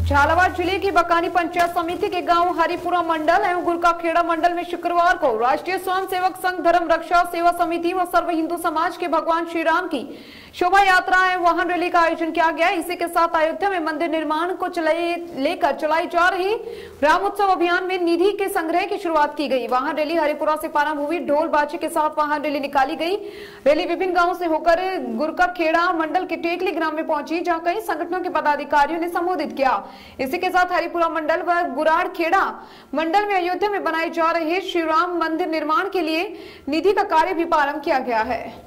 झालावाड़ जिले की बकानी पंचायत समिति के गांव हरिपुरा मंडल एवं गुरकाखेड़ा मंडल में शुक्रवार को राष्ट्रीय स्वयं सेवक संघ धर्म रक्षा सेवा समिति व सर्व हिंदू समाज के भगवान श्री राम की शोभा यात्रा एवं वाहन रैली का आयोजन किया गया। इसी के साथ अयोध्या में मंदिर निर्माण को लेकर चलाई जा रही रामोत्सव अभियान में निधि के संग्रह की शुरुआत की गई। वाहन रैली हरिपुरा से प्रारंभ हुई। ढोल बाजे के साथ वाहन रैली निकाली गई। रैली विभिन्न गांवों से होकर गुरकाखेड़ा मंडल के टेकली ग्राम में पहुंची, जहां कई संगठनों के पदाधिकारियों ने संबोधित किया। इसी के साथ हरिपुरा मंडल व गुराड़खेड़ा मंडल में अयोध्या में बनाए जा रहे श्री राम मंदिर निर्माण के लिए निधि का कार्य भी प्रारंभ किया गया है।